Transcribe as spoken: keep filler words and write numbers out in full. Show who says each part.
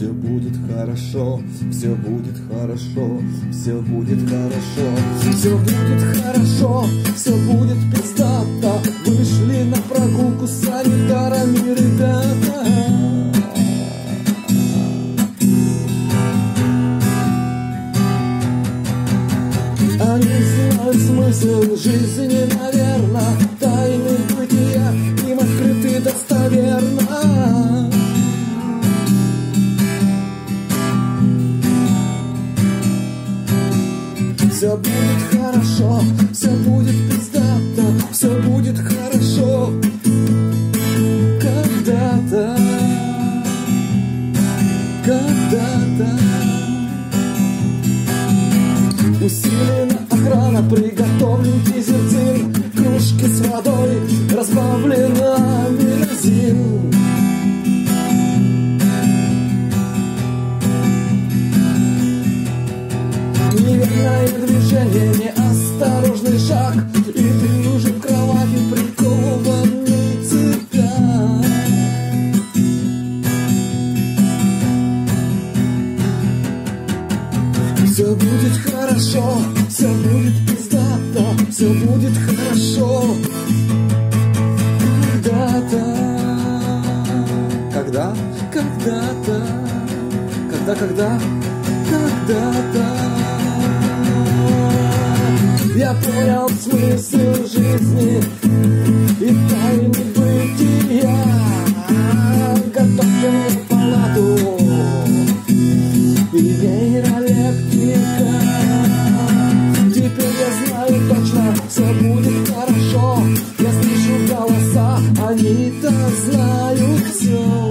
Speaker 1: все будет хорошо, все будет хорошо, все будет хорошо, все будет хорошо, все будет пиздато. Вышли на прогулку с санитарами ребята. Они знают смысл жизни, наверное, тайны бытия им открыты достоверно. Все будет хорошо, все будет пиздато, все будет хорошо когда-то, когда-то. Усилена охрана, приготовлен дезертир, кружки с водой, разбавлена бензин. Неверное движение, неосторожный шаг, и ты уже в кровати прикованный цепям. Все будет хорошо, все будет пиздато, все будет хорошо когда-то. Когда? Когда-то. Когда, когда? Когда-то. Я понял смысл жизни и тайны бытия. Готовь мне палату и нейролептика. Теперь я знаю точно, все будет хорошо. Я слышу голоса, они-то знают все.